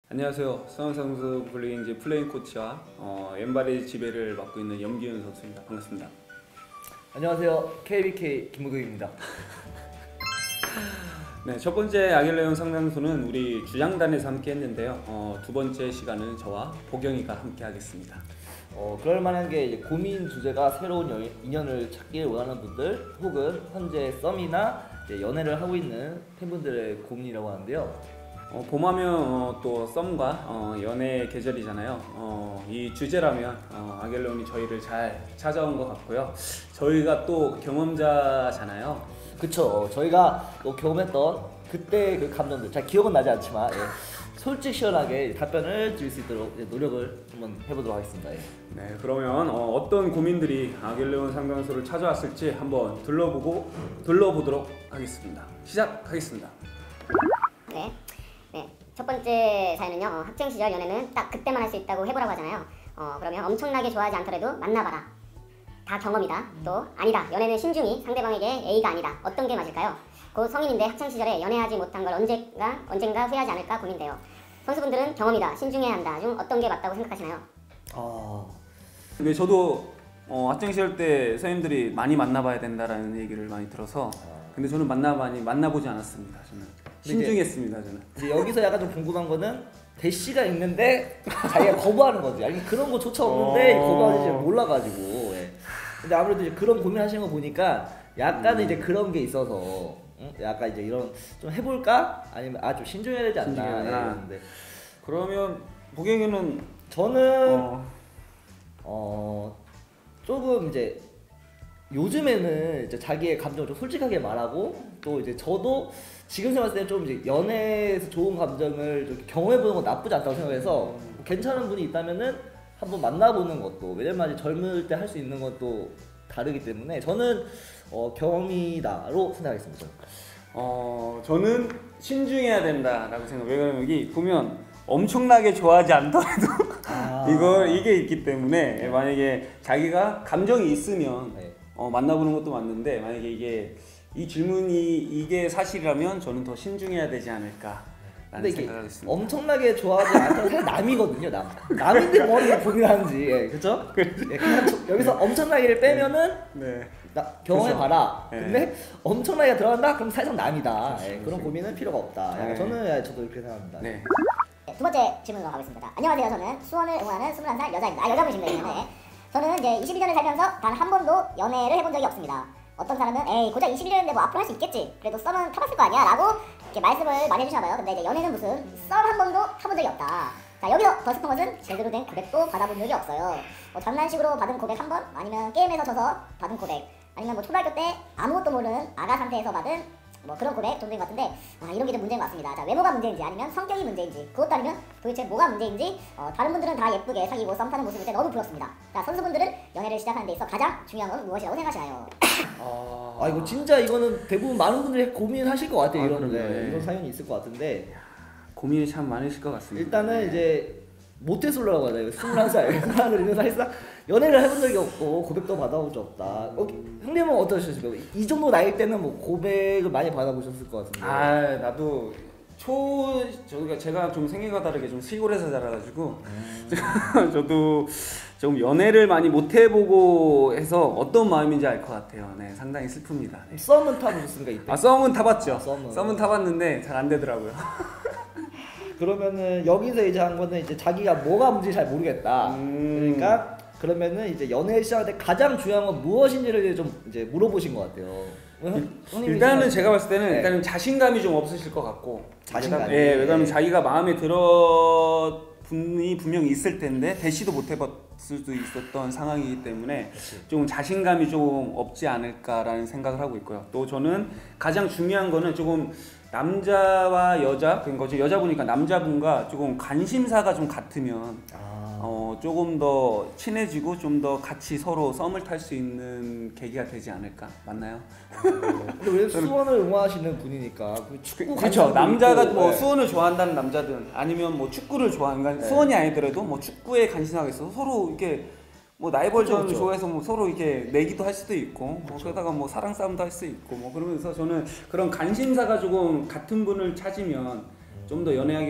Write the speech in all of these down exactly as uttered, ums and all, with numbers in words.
안녕하세요. 수원선수 블링 이제 플레잉 코치와 어, 왼발의 지배를 맡고 있는 염기훈 선수입니다. 반갑습니다. 안녕하세요. 케이비케이 김무경입니다. 네, 첫 번째 아길레온 상담소는 우리 주장단에서 함께 했는데요. 어, 두 번째 시간은 저와 보경이가 함께 하겠습니다. 어, 그럴 만한 게 이제 고민 주제가 새로운 연, 인연을 찾길 원하는 분들 혹은 현재 썸이나 이제 연애를 하고 있는 팬분들의 고민이라고 하는데요. 어, 봄하면 어, 또 썸과 어, 연애 계절이잖아요. 어, 이 주제라면 어, 아길레온이 저희를 잘 찾아온 것 같고요. 저희가 또 경험자잖아요. 그쵸. 저희가 또 경험했던 그때 그 감정들 잘 기억은 나지 않지만 예, 솔직 시원하게 답변을 드릴 수 있도록 이제 노력을 한번 해보도록 하겠습니다. 예. 네, 그러면 어, 어떤 고민들이 아길레온 상담소를 찾아왔을지 한번 둘러보고 둘러보도록 하겠습니다. 시작하겠습니다. 네. 네. 첫 번째 사연은요. 어, 학생 시절 연애는 딱 그때만 할 수 있다고 해보라고 하잖아요. 어, 그러면 엄청나게 좋아하지 않더라도 만나봐라. 다 경험이다. 또 아니다. 연애는 신중히 상대방에게 A가 아니다. 어떤 게 맞을까요? 곧 성인인데 학창 시절에 연애하지 못한 걸 언젠가 언젠가 후회하지 않을까 고민돼요. 선수분들은 경험이다. 신중해야 한다. 중 어떤 게 맞다고 생각하시나요? 아, 근데 저도 어, 학창 시절 때 선생님들이 많이 만나봐야 된다라는 얘기를 많이 들어서 근데 저는 만나 많이 만나보지 않았습니다. 저는 신중했습니다. 저는. 이제 여기서 약간 좀 궁금한 거는 대시가 있는데 자기가 거부하는 거지. 아니 그런 거조차 없는데 어... 거부하는지 몰라가지고. 예. 근데 아무래도 이제 그런 고민하시는 거 보니까 약간은 음. 이제 그런 게 있어서 응? 약간 이제 이런 좀 해볼까? 아니면 아 좀 신중해야 되지 않나? 예, 그러면 보경이는 저는 어... 어 조금 이제 요즘에는 이제 자기의 감정을 좀 솔직하게 말하고 또 이제 저도 지금 생각했을 때는 좀 이제 연애에서 좋은 감정을 좀 경험해보는 건 나쁘지 않다고 생각해서 괜찮은 분이 있다면은 한번 만나보는 것도 왜냐면 이제 젊을 때 할 수 있는 것도 다르기 때문에 저는 어, 경험이다로 생각하겠습니다. 어 저는 신중해야 된다라고 생각. 왜 그러면 여기 보면 엄청나게 좋아하지 않더라도 아. 이거 이게 있기 때문에 만약에 자기가 감정이 있으면 네. 어, 만나보는 것도 맞는데 만약에 이게 이 질문이 이게 사실이라면 저는 더 신중해야 되지 않을까라는 생각을 했습니다. 엄청나게 좋아하지 않다는 사실 남이거든요. 남. 남인데 뭘 고민하는지, 예, 그렇죠? 예, 그냥 여기서 엄청나게를 빼면은 네. 나, 경험해봐라. 네. 근데 엄청나게 들어간다? 그럼 살짝 남이다. 그렇죠, 예, 그런 그렇죠. 고민은 필요가 없다. 네. 저는 예, 저도 이렇게 생각합니다. 네. 네, 두 번째 질문으로 가겠습니다. 안녕하세요. 저는 수원을 응원하는 스물한 살 여자입니다. 아, 여자분이십니다. 네. 저는 이제 이십일 년을 살면서 단 한 번도 연애를 해본 적이 없습니다. 어떤 사람은 에이 고작 이십일 년인데 뭐 앞으로 할 수 있겠지. 그래도 썸은 타봤을 거 아니야 라고 이렇게 말씀을 많이 해주시나봐요. 근데 이제 연애는 무슨 썸 한 번도 타본 적이 없다. 자 여기서 더 슬픈 것은 제대로 된 고백도 받아본 적이 없어요. 뭐 장난식으로 받은 고백 한 번, 아니면 게임에서 져서 받은 고백, 아니면 뭐 초등학교 때 아무것도 모르는 아가 상태에서 받은 뭐 그런 고백 정도인 것 같은데 아, 이런 게 좀 문제인 것 같습니다. 자 외모가 문제인지 아니면 성격이 문제인지 그것도 아니면 도대체 뭐가 문제인지 어, 다른 분들은 다 예쁘게 사귀고 썸 타는 모습일 때 너무 부럽습니다. 자 선수분들은 연애를 시작하는 데 있어 가장 중요한 건 무엇이라고 생각하시나요? 아, 아 이거 진짜 이거는 대부분 많은 분들이 고민하실 것 같아요. 아, 이런 네. 이런 사연이 있을 것 같은데 고민이 참 많으실 것 같습니다. 일단은 네. 이제 모태솔로라고 하잖아요. 스물한 살 사람들은 사실상 연애를 해본 적이 없고 고백도 받아본 적 없다. 어, 형님은 어떠셨습니까? 이 정도 나이 때는 뭐 고백을 많이 받아보셨을 것 같은데. 아 나도 초 저가 제가 좀 생각과 다르게 좀 시골에서 자라가지고 음. 저도 좀 연애를 많이 못 해보고 해서 어떤 마음인지 알 것 같아요. 네, 상당히 슬픕니다. 네. 썸은 타보셨습니까 이때? 아 썸은 타봤죠. 아, 썸은. 썸은 타봤는데 잘 안 되더라고요. 그러면은 여기서 이제 한 거는 이제 자기가 뭐가 문제인지 잘 모르겠다. 음. 그러니까 그러면은 이제 연애 시작할 때 가장 중요한 건 무엇인지를 좀 이제 물어보신 것 같아요. 일단은 제가 봤을 때는 네. 일단은 자신감이 좀 없으실 것 같고 자신감. 예, 왜냐면 자기가 마음에 들어 분이 분명히 있을 텐데 대시도 못 해봤을 수도 있었던 상황이기 때문에 그치. 좀 자신감이 좀 없지 않을까라는 생각을 하고 있고요. 또 저는 가장 중요한 거는 조금 남자와 여자, 그런 거죠. 여자분이니까 남자분과 조금 관심사가 좀 같으면 아. 어, 조금 더 친해지고 좀 더 같이 서로 썸을 탈 수 있는 계기가 되지 않을까? 맞나요? 근데 왜 수원을 응원하시는 분이니까 축구 그렇죠. 남자가 있고, 뭐 네. 수원을 좋아한다는 남자든 아니면 뭐 축구를 좋아하는 그러니까 네. 수원이 아니더라도 뭐 축구에 관심사가 있어서 서로 이렇게 뭐 라이벌전 그쵸, 그쵸. 좋아해서 뭐 서로 이렇게 내기도 할 수도 있고 뭐 그러다가 뭐 사랑 싸움도 할 수 있고 뭐 그러면서 저는 그런 관심사가 조금 같은 분을 찾으면 좀 더 연애하기가 더 쉽.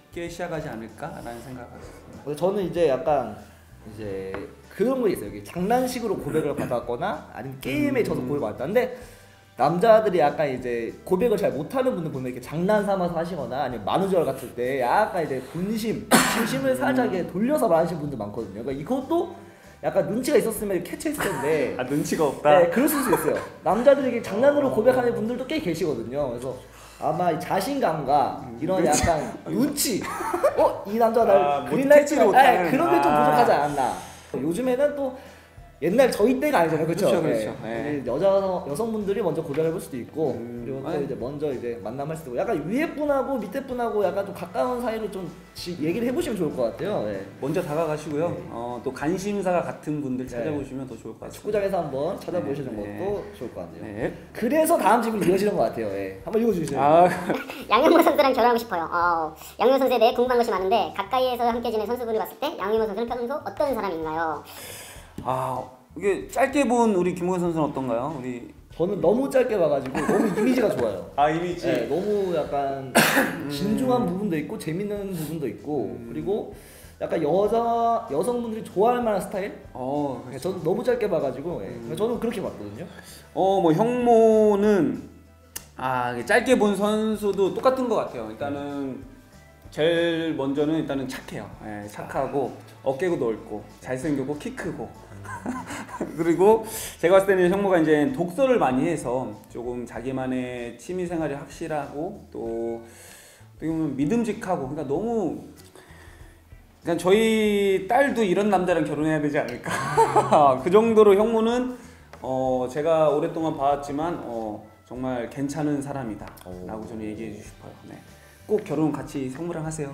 쉽게 시작하지 않을까라는 생각을 했습니다. 그래서 저는 이제 약간 이제 그런 거 있어요. 이게 장난식으로 고백을 받았거나 아니면 게임에 져서 고백을 받았는데 남자들이 약간 이제 고백을 잘 못하는 분들 보면 이렇게 장난 삼아서 하시거나 아니면 만우절 같을 때 약간 이제 본심, 진심을 살짝 이렇게 돌려서 말하시는 분들 많거든요. 그러니까 이것도 약간 눈치가 있었으면 캐치했을 텐데 아 눈치가 없다. 네, 그럴 수도 있어요. 남자들에게 장난으로 고백하는 분들도 꽤 계시거든요. 그래서 아마 이 자신감과 이런 눈치. 약간 눈치, 어? 이 남자 날 아, 뭐 그린라이트 캐치를 못하는. 네, 그런 게 좀 아. 부족하지 않나. 요즘에는 또 옛날 저희 때가 아니잖아요, 그렇죠? 그렇죠, 그렇죠. 네. 여자 여성분들이 먼저 고백을 해볼 수도 있고 음, 그리고 또 아니. 이제 먼저 이제 만남할 수도 있고 약간 위에 분하고 밑에 분하고 약간 좀 가까운 사이로 좀 지- 얘기를 해보시면 좋을 것 같아요. 네. 먼저 다가가시고요. 네. 어, 또 관심사가 같은 분들 네. 찾아보시면 더 좋을 것 같습니다. 축구장에서 한번 찾아보시는 네, 것도 좋을 것 같네요. 네. 그래서 다음 질문이 이어지는 것 같아요. 예. 한번 읽어주시죠. 아, 양현모 선수랑 결혼하고 싶어요. 어, 양현모 선수에 대해 궁금한 것이 많은데 가까이에서 함께 지낸 선수분을 봤을 때 양현모 선수는 평소 어떤 사람인가요? 아 이게 짧게 본 우리 김우현 선수는 어떤가요? 우리 저는 너무 짧게 봐가지고 너무 이미지가 좋아요. 아 이미지. 네, 너무 약간 진중한 부분도 있고 재밌는 부분도 있고 음. 그리고 약간 여자 여성분들이 좋아할 만한 스타일? 어, 네, 저는 너무 짧게 봐가지고 예. 저는 그렇게 봤거든요. 어, 뭐 형모는 아 이게 짧게 본 선수도 똑같은 것 같아요. 일단은 제일 먼저는 일단은 착해요. 예, 착하고 어깨도 넓고 잘생기고 키 크고. 그리고 제가 봤을 때는 형모가 이제 독서를 많이 해서 조금 자기만의 취미 생활이 확실하고 또 어떻게 보면 믿음직하고 그러니까 너무 그러니까 저희 딸도 이런 남자랑 결혼해야 되지 않을까. 그 정도로 형모는 어 제가 오랫동안 봐왔지만 어 정말 괜찮은 사람이다 라고 저는 얘기해 주고 싶어요. 네. 꼭 결혼 같이 형모랑 하세요.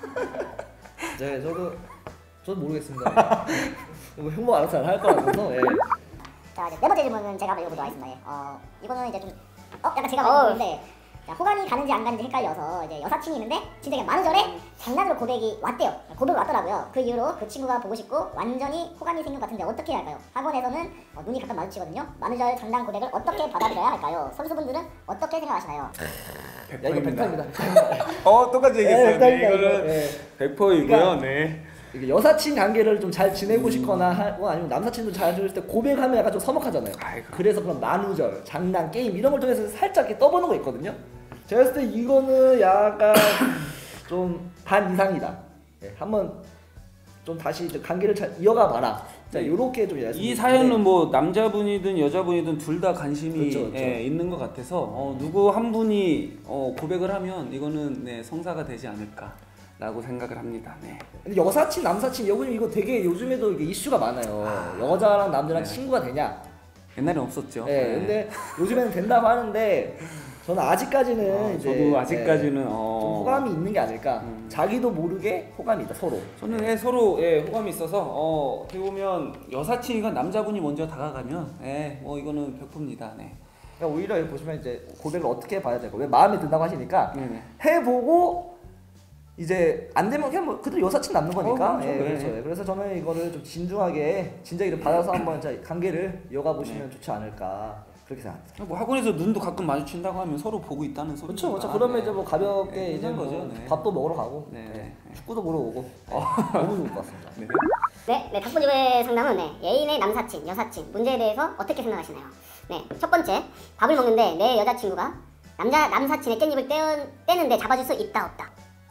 네, 저도 저도 모르겠습니다. 이거 형모 알아서 할 거라서. 예. 자 이제 네 번째 질문은 제가 한번 읽어보도록 하겠습니다. 예. 어 이거는 이제 좀 어 약간 제가 말했는데 자, 호감이 가는지 안 가는지 헷갈려서 이제 여사친이 있는데 진짜 그냥 만우절에 장난으로 고백이 왔대요. 고백이 왔더라고요. 그 이후로 그 친구가 보고 싶고 완전히 호감이 생긴 것 같은데 어떻게 해야 할까요? 학원에서는 어, 눈이 가끔 마주치거든요. 만우절 장난 고백을 어떻게 받아들여야 할까요? 선수분들은 어떻게 생각하시나요? 야 이거 백퍼입니다. 어 똑같이 얘기했어요. 네, 네, 백퍼입니다, 이거는 이거. 예. 백 퍼센트이고요. 그러니까 네. 이게 여사친 관계를 좀 잘 지내고 싶거나 하고 아니면 남사친도 잘 지낼 때 고백하면 약간 좀 서먹하잖아요. 아이고. 그래서 그런 만우절, 장난, 게임 이런 걸 통해서 살짝 이렇게 떠보는 거 있거든요. 제가 봤을 때 이거는 약간 좀 반 이상이다. 네, 한번 좀 다시 이제 관계를 잘 이어가 봐라. 자, 네. 요렇게 좀 이 사연은 뭐 남자분이든 여자분이든 둘 다 관심이 그렇죠, 그렇죠. 예, 있는 것 같아서 어, 누구 한 분이 어, 고백을 하면 이거는 네, 성사가 되지 않을까라고 생각을 합니다. 네. 근데 여사친, 남사친 요즘 이거 되게 요즘에도 이게 이슈가 많아요. 여자랑 남자랑 네. 친구가 되냐? 옛날엔 없었죠. 네, 네. 근데 요즘에는 된다고 하는데 저는 아직까지는 어, 이제 저도 아직까지는 네, 어, 좀 호감이 있는 게 아닐까. 음. 자기도 모르게 호감이 있다 서로. 저는 예, 서로 예, 호감이 있어서 어, 어떻게 보면 여사친이건 남자분이 먼저 다가가면 예, 뭐 이거는 백 퍼센트입니다. 네. 그러니까 오히려 여기 보시면 이제 고백을 어떻게 봐야 될까? 왜 마음에 든다고 하시니까 네네. 해보고 이제 안 되면 그냥 뭐 그대로 여사친 남는 거니까. 어, 그렇죠. 예, 네. 그렇죠. 예, 그래서 저는 이거를 좀 진중하게 진작에 받아서 한번 이제 관계를 이어가 보시면 네. 좋지 않을까 그렇게 생각합니다. 뭐 학원에서 눈도 가끔 마주친다고 하면 서로 보고 있다는 소리. 그렇죠, 그렇죠. 그러면 이제 뭐 가볍게 네, 이제 끝난 뭐 거죠. 네. 밥도 먹으러 가고 네, 예, 네. 축구도 보러 오고 예, 너무 좋을 것 같습니다. 네. 네, 네, 다섯 번째 상담은 네, 애인의 남사친, 여사친 문제에 대해서 어떻게 생각하시나요? 네, 첫 번째 밥을 먹는데 내 여자친구가 남자 남사친의 깻잎을 떼, 떼는데 잡아줄 수 있다 없다.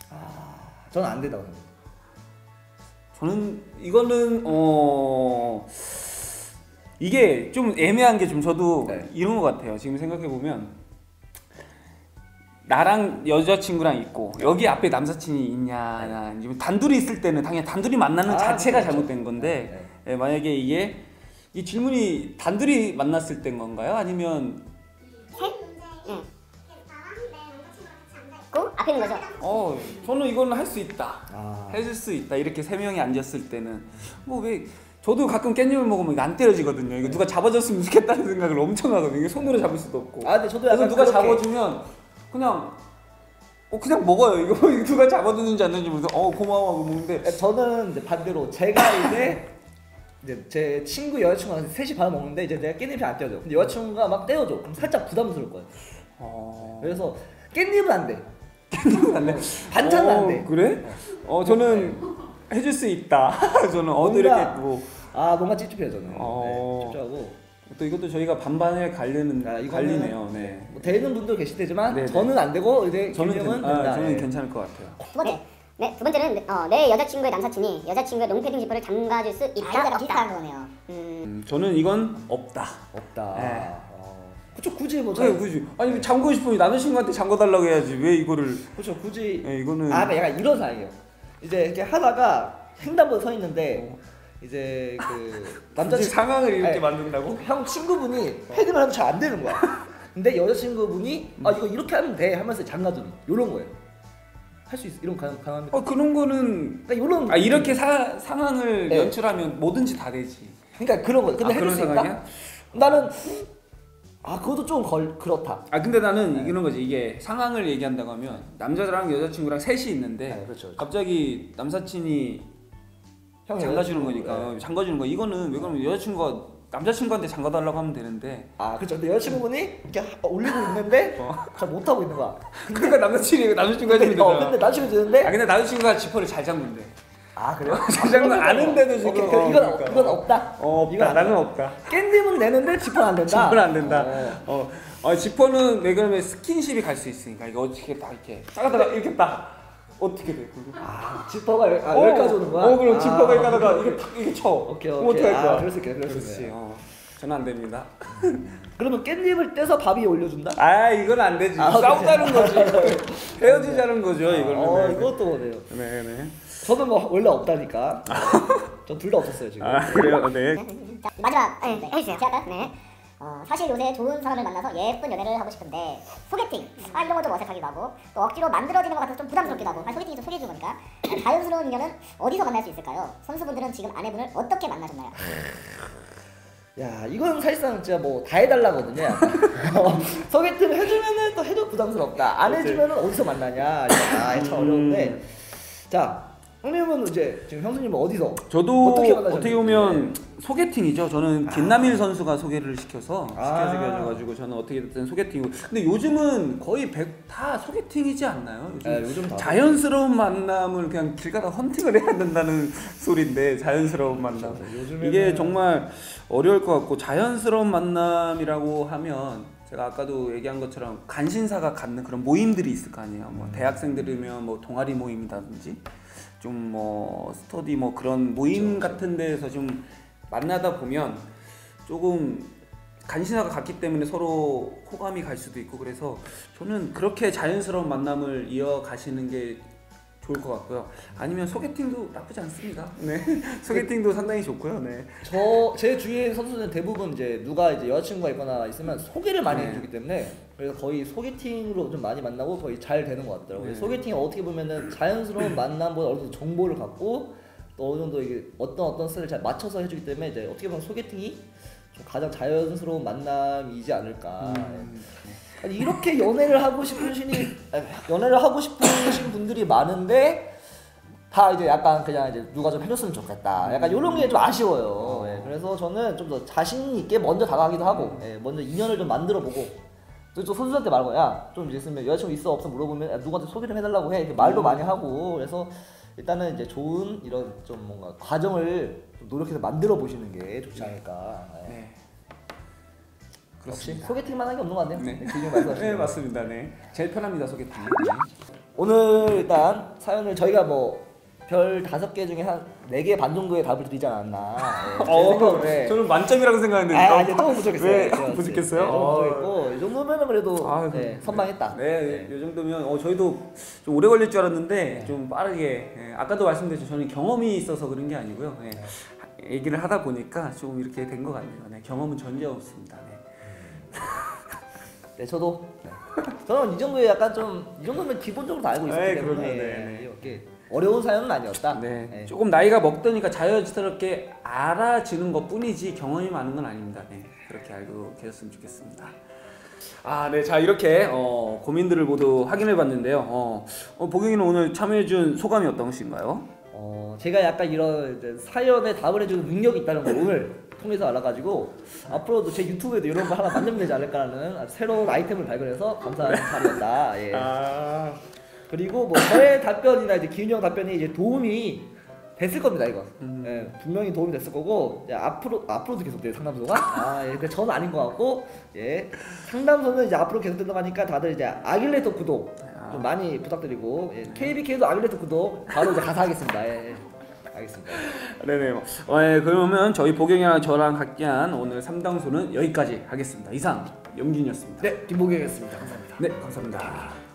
저는 안 된다고 생각해요. 저는 이거는 어 이게 좀 애매한 게 좀 저도 네. 이런 것 같아요. 지금 생각해 보면 나랑 여자친구랑 있고 여기 앞에 남사친이 있냐 아니면 단둘이 있을 때는 당연히 단둘이 만나는 아, 자체가 그렇죠. 잘못된 건데 네, 예, 만약에 이게 이 질문이 단둘이 만났을 때인 건가요? 아니면 셋? 네. 고 앞에 있는 거죠. 어 저는 이거는 할 수 있다. 아. 해줄 수 있다. 이렇게 세 명이 앉았을 때는 뭐 왜 저도 가끔 깻잎을 먹으면 이거 안 떼어지거든요. 이거 누가 잡아줬으면 좋겠다는 생각을 엄청 하거든요. 이게 손으로 잡을 수도 없고. 아, 근데 저도 그래서 약간 누가 그렇게- 잡아주면 그냥 어 그냥 먹어요. 이거 이거 누가 잡아주는지 안 주는지 모르겠어. 어 고마워 하고 먹는데 저는 이제 반대로 제가 이제 이제 제 친구 여자친구랑 셋이 밥을 먹는데 이제 내가 깻잎이 안 떼어져. 근데 여자친구가 막 떼어줘. 그럼 살짝 부담스러울 거예요. 어... 그래서 깻잎은 안 돼. 깻잎은 안 돼. 반찬은 어, 안 돼. 그래? 어 저는 해줄 수 있다. 저는 어디 뭔가- 이렇게 뭐. 아 뭔가 찝찝해요 저는. 어. 네, 찝찝하고. 또 이것도 저희가 반반에 갈리는 아, 이거는 갈리네요. 네. 뭐 되는 분도 계실 테지만 네, 네. 저는 안 되고 이제 저는 김영은 괜- 아, 된다. 저는 예. 괜찮을 것 같아요. 두 번째. 네, 두 번째는 어, 내 여자친구의 남사친이 여자친구의 롱패딩 지퍼를 잠가줄 수 있다. 아, 이거 비슷한 거네요. 음. 음, 저는 이건 없다. 없다. 네. 어. 그쵸 굳이 뭐 네, 잘- 굳이. 아니 잠그고 싶으면 남자친구한테 잠궈달라고 해야지. 왜 이거를? 그쵸 굳이 네, 이거는. 아, 그러니까 약간 이런 상황이에요. 이제 이렇게 하다가 횡단보도 서 있는데 이제 그 남자 굳이 상황을 이렇게 아니, 만든다고? 형 친구분이 패딩을 하면 잘 안 되는 거야. 근데 여자친구분이 아 이거 이렇게 하면 돼 하면서 장가주는 이런 거예요. 할 수 있어. 이런 거 가능, 가능합니까? 어 그런 거는. 그러니까 이런 아 이렇게 사, 상황을 네. 연출하면 뭐든지 다 되지. 그러니까 그런 거. 근데 아, 해줄 그런 수 있다? 상황이야? 나는 아 그것도 좀 걸, 그렇다. 아 근데 나는 네. 이런 거지. 이게 상황을 얘기한다고 하면 남자랑 여자친구랑 셋이 있는데 네, 그렇죠, 그렇죠. 갑자기 남사친이 형이 장가주는 여자친구, 거니까 네. 장가주는 거 이거는 왜 그러면 여자친구가 남자친구한테 장가달라고 하면 되는데 아 그렇죠. 근데 여자친구분이 이렇게 올리고 있는데 잘 못하고 있는 거야. 그러니까 남자친이 남자친구가 해주면 근데, 어, 되잖아. 근데 남친이 주는데 아 근데 남자친구가 지퍼를 잘 잠근대. 아 그래요? 잘 잠근 아는데도 지금 오케이, 어, 이건 그러니까. 이건 없다. 어 없다. 이건 안 나는 돼. 없다. 깻잎은 내는데 지퍼는 안 된다. 지퍼는 안 된다. 어. 어, 어 지퍼는 왜 그러면 스킨십이 갈 수 있으니까 이거 어떻게 딱 이렇게 따가다가 이렇게 딱 어떻게 돼? 그거? 아 지퍼가 여- 아, 어, 여기까지 오는 거야? 어 그럼 아. 지퍼가 이렇게 하다가 이게 탁 이게 쳐. 오케이 그럼 오케이. 어떡할 거야? 아 그럴 수 있겠네. 그럴 수 그렇지. 있네. 어. 저는 안 됩니다. 그러면 깻잎을 떼서 밥 위에 올려준다? 아 이건 안 되지. 아, 싸우자는 거지. 헤어지자는 거죠. 이거는. 어 네. 이것도 뭐네요. 네네. 저는 뭐 원래 없다니까. 전 둘 다 없었어요 지금. 아 그래요. 네. 자, 마지막 네, 네, 해주세요. 제가 네. 어, 사실 요새 좋은 사람을 만나서 예쁜 연애를 하고 싶은데 소개팅 아 이런 건 좀 어색하기도 하고 또 억지로 만들어지는 것 같아서 좀 부담스럽기도 하고 아, 소개팅이 좀 소개해주는 거니까 아, 자연스러운 인연은 어디서 만날 수 있을까요? 선수분들은 지금 아내분을 어떻게 만나셨나요? 야 이건 사실상 진짜 뭐 다 해달라거든요. 약간. 어, 소개팅 해주면은 또 해도 부담스럽다. 안 해주면은 어디서 만나냐. 아 참 어려운데. 자 형님은 이제 지금 형수님은 어디서? 저도 어떻게 어떻게, 만나셨는지. 보면 소개팅이죠. 저는 김남일 선수가 소개를 시켜서 아. 시켜줘가지고 저는 어떻게 됐든 소개팅이고. 근데 요즘은 거의 백 다 소개팅이지 않나요? 요즘, 네, 요즘 다 자연스러운 만남을 그냥 길 가다 헌팅을 해야 된다는 소리인데 자연스러운 만남. 요즘에는- 이게 정말 어려울 것 같고 자연스러운 만남이라고 하면 제가 아까도 얘기한 것처럼 간신사가 갖는 그런 모임들이 있을 거 아니에요. 뭐 대학생들이면 뭐 동아리 모임이라든지 좀 뭐 스터디 뭐 그런 모임 그렇죠. 같은 데에서 좀 만나다 보면 조금 간신사가 같기 때문에 서로 호감이 갈 수도 있고 그래서 저는 그렇게 자연스러운 만남을 이어가시는 게 좋을 것 같고요. 아니면 소개팅도 나쁘지 않습니다. 네, 소개팅도 상당히 좋고요. 네. 저 제 주위의 선수는 대부분 이제 누가 이제 여자친구가 있거나 있으면 소개를 많이 네. 해주기 때문에 그래서 거의 소개팅으로 좀 많이 만나고 거의 잘 되는 것 같더라고요. 네. 소개팅이 어떻게 보면은 자연스러운 만남보다 어느 정도 정보를 갖고 또 어느 정도 이게 어떤 어떤 스타일을 잘 맞춰서 해주기 때문에 이제 어떻게 보면 소개팅이 좀 가장 자연스러운 만남이지 않을까. 음. 아니, 이렇게 연애를 하고 싶으시니 아니, 연애를 하고 싶으신 분들이 많은데 다 이제 약간 그냥 이제 누가 좀 해줬으면 좋겠다. 약간 이런 게 좀 아쉬워요. 예, 그래서 저는 좀 더 자신 있게 먼저 다가가기도 하고, 예, 먼저 인연을 좀 만들어 보고. 또, 또 선수한테 말하고 야좀 있으면 여자친구 있어 없어 물어보면 야, 누구한테 소개를 해달라고 해. 이렇게 말도 많이 하고 그래서 일단은 이제 좋은 이런 좀 뭔가 과정을 좀 노력해서 만들어 보시는 게 좋지 않을까. 예. 네. 역시 그렇습니다. 소개팅만 한 게 없는 것 같네요. 네. 네, 기준 말씀하시는 네 거. 맞습니다. 네. 제일 편합니다 소개팅. 오늘 일단 사연을 저희가 뭐 별 다섯 개 중에 한 네 개 반 정도의 답을 드리지 않았나. 예, 제 생각은 네. 저는 만점이라고 생각했는데. 아, 아니 조금 부족했어요. 왜 제가 부족했어요? 네, 조금 어. 부족했고 이 정도면은 그래도 아, 네, 선방했다. 네, 이 정도면 어, 저희도 좀 오래 걸릴 줄 알았는데 네. 좀 빠르게. 예, 아까도 말씀드렸죠. 저는 경험이 있어서 그런 게 아니고요. 예, 하- 얘기를 하다 보니까 좀 이렇게 된 것 같네요. 네, 경험은 전혀 없습니다. 네. 네, 저도 네. 저는 이 정도에 약간 좀 이 정도면 기본적으로 다 알고 있었기 네, 때문에 그럼요. 네, 예, 네. 이렇게 어려운 사연은 아니었다. 네, 네. 조금 나이가 먹더니까 자연스럽게 알아지는 것 뿐이지 경험이 많은 건 아닙니다. 네, 그렇게 알고 계셨으면 좋겠습니다. 아, 네, 자 이렇게 어, 고민들을 모두 확인해 봤는데요. 어, 어, 보경이는 오늘 참여해준 소감이 어떠신가요? 어, 제가 약간 이런 이제 사연에 답을 해주는 능력이 있다는 걸 오늘 통해서 알아가지고 앞으로도 제 유튜브에도 이런 거 하나 만들면 되지 않을까라는 아주 새로운 아이템을 발견해서 감사한 자리였다. 예. 아, 그리고 뭐 저의 답변이나 이제 기훈이 형 답변이 이제 도움이 됐을 겁니다 이거. 음. 예, 분명히 도움이 됐을 거고 이제 앞으로 앞으로도 계속 돼요 상담소가. 아, 예, 근데 저는 아닌 것 같고 예 상담소는 이제 앞으로 계속 된다고 하니까 다들 이제 아길레토 구독 좀 많이 부탁드리고 예, 케이비케이도 아길레토 구독 바로 이제 가서 하겠습니다. 예, 예. 알겠습니다. 네네. 어, 예, 그러면 저희 보경이랑 저랑 함께한 오늘 삼당소는 여기까지 하겠습니다. 이상 염균이었습니다. 네, 김보경이었습니다. 감사합니다. 네, 감사합니다.